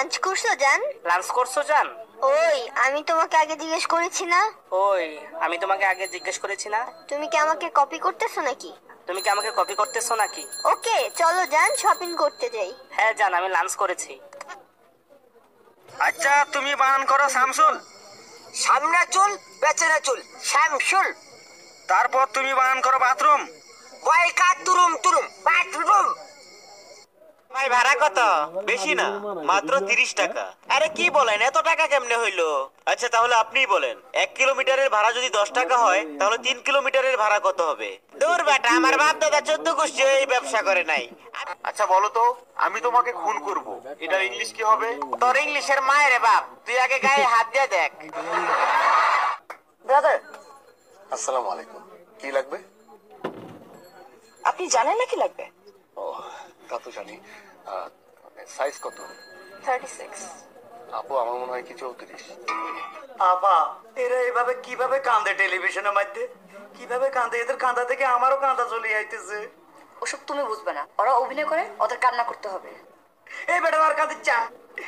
Lunch করছো জান? Lunch করছো জান? ওই আমি তোমাকে আগে জিজ্ঞেস করেছি না? ওই আমি তোমাকে আগে জিজ্ঞেস করেছি না? তুমি কি আমাকে কপি করতেছো নাকি? তুমি কি আমাকে কপি করতেছো নাকি? ওকে চলো জান, শপিং করতে যাই। হ্যাঁ জান, আমি লাঞ্চ করেছি। আচ্ছা তুমি বানান করো শামসুল। সামনে চুল পেছনে চুল শ্যামসুল। তারপর তুমি বানান করো বাথরুম। বয়কা তুরুম তুরুম বাথরুম। ভাই ভাড়া কত? বেশি না, মাত্র 30 টাকা। আরে কি বলেন, এত টাকা কেমনে হইলো? আচ্ছা তাহলে আপনিই বলেন, 1 কিলোমিটারের ভাড়া যদি 10 টাকা হয় তাহলে 3 কিলোমিটারের ভাড়া কত হবে? দূর বেটা, আমার বাপ দাদা 14 গোষ্ঠী এই ব্যবসা করে নাই। আচ্ছা বলো তো, আমি তোমাকে খুন করব, এটার ইংলিশ কি হবে? তোর ইংলিশের মায়ের বাপ, তুই আগে গায়ে হাত দিয়ে দেখ। ব্রাদার, আসসালামু আলাইকুম। কি লাগবে? আপনি জানেন না কি লাগবে? ও, তা তো জানি। সাইজ কত? 36। আপু, আমার মনে হয় কি 34। আপা, এরা এভাবে কিভাবে কান্দে টেলিভিশনের মধ্যে? কিভাবে কান্দে? এদের কান্দা থেকে আমারও কান্দা চলে আইতেছে। ওসব তুমি বুঝবে না, ওরা অভিনয় করে, ওদের কান্না করতে হবে। এই বেটা আর কাঁদিচ্ছা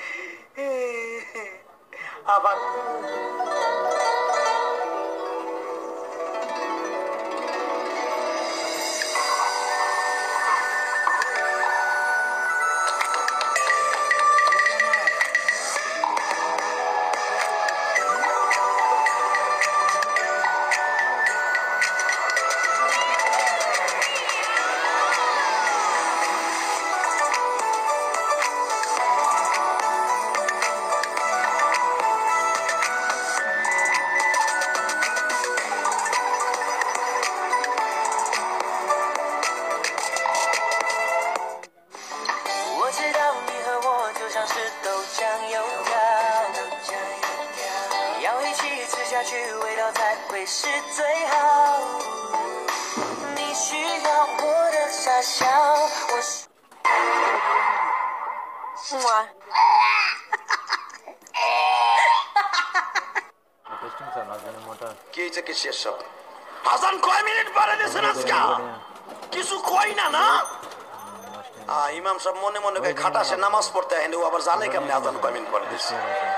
আবার। কি হয়েছে, কি শেষ সব? হাসান কয় মিনিট পরে দিয়েছেন আজকে? কিছু কই না না? ইমাম সাহেব মনে মনে কয় খাটাসে নামাজ পড়তে আহেন, ও আবার জানে কেমনে আজান কয় মিনিট পরে দিচ্ছে।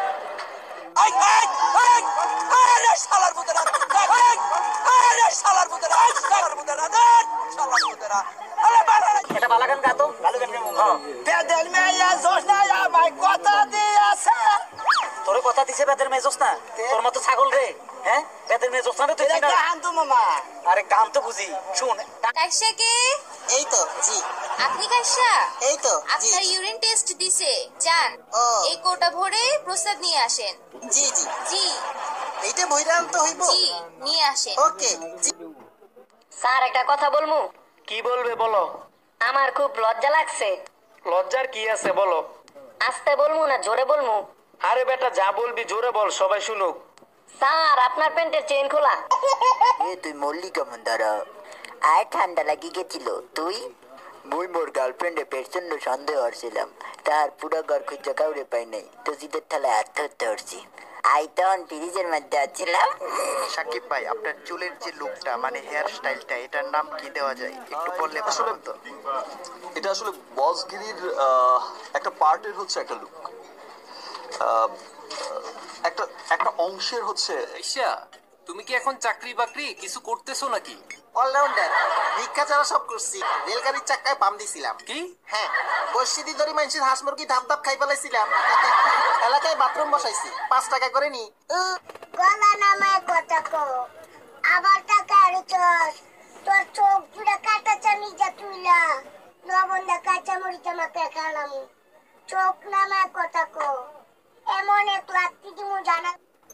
শালার পুতেরা, আরে শালার পুতেরা, শালার পুতেরা, শালার পুতেরা। এটা বালাগান গাতো, ভালো গান গাবো। বেদের মেয়ে জোসনা আমায় কথা দিয়েছে। তোরে কথা দিছে বেদের মেয়ে জোসনা? তোর মতো ছাগল রে, হ্যাঁ? বেদের মেয়ে জোসনা রে তুই চিনা? হান্তু মামা। আরে গান তো বুঝি, শুন। কাইসা কে? এই তো জি। আপনি কাইসা? এই তো জি। আপনার ইউরিন টেস্ট দিছে, যান ও। এই কোটা ভরে প্রসাদ নিয়ে আসেন। জি জি জি এইটা বইরা আনতে হইব। জি নিয়ে আসেন। ওকে জি। স্যার একটা কথা বলমু? কি বলবে বলো? আমার খুব লজ্জা লাগছে। লজ্জার কি আছে বলো? আস্তে বলমু না জোরে বলমু? আরে বেটা যা বলবি জোরে বল, সবাই শুনুক। স্যার আপনার প্যান্টের চেইন খোলা। এ তুই মল্লি কেমন দাঁড়া? আর ঠান্ডা লাগি গেছিল। তুই? মুই মোর গার্লফ্রেন্ডে প্রচন্ড সন্দেহ হচ্ছিলাম, তার পুরো ঘর খুঁজে কাউরে পাই নাই, তো জিদের থালায় আত্মহত্যা করছি। আই তখন ফ্রিজের মধ্যে আছিলাম। সাকিব ভাই, আপনার চুলের যে লুকটা, মানে হেয়ার স্টাইলটা, এটার নাম কি দেওয়া যায় একটু বললে ভালো হতো। এটা আসলে বসগিরির একটা পার্টের হচ্ছে একটা লুক, একটা একটা অংশের হচ্ছে। আইসা, তুমি কি এখন চাকরি বাকরি কিছু করতেছো নাকি? অলরাউন্ডার, ভিক্ষা ছাড়া সব করছি। রেলগাড়ির চাক্কায় পাম দিছিলাম। কি? হ্যাঁ, বর্ষিদি ধরে মানুষের হাঁস মুরগি ধাপ ধাপ খাই ফেলাইছিলাম। এলাকায় বাথরুম বসাইছি, 5 টাকা করে নি। গলা নামায় কথা কো, আবার টাকা আড়িছস। তোর চোখ জুড়ে কাটা চানি যা তুইলা, লবণটা কাঁচা মরিচা মাকে খালাম। চোখ নামায় কথা কো, এমন এক লাত্তি দিমু জানা।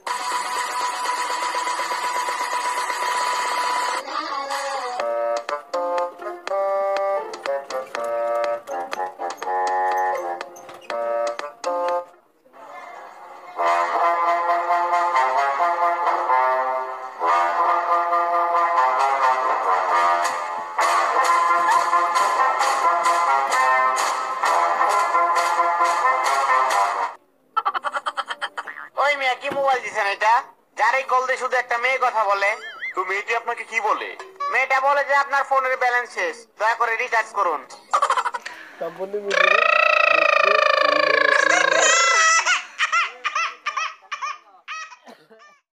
ওই মেয়ে কি মোবাইল দিছেন এটা? যারই কল দিয়ে শুধু একটা মেয়ে কথা বলে। তো মেয়েটি আপনাকে কি বলে? মেয়েটা বলে যে আপনার ফোনের ব্যালেন্স শেষ, দয়া করে রিচার্জ করুন।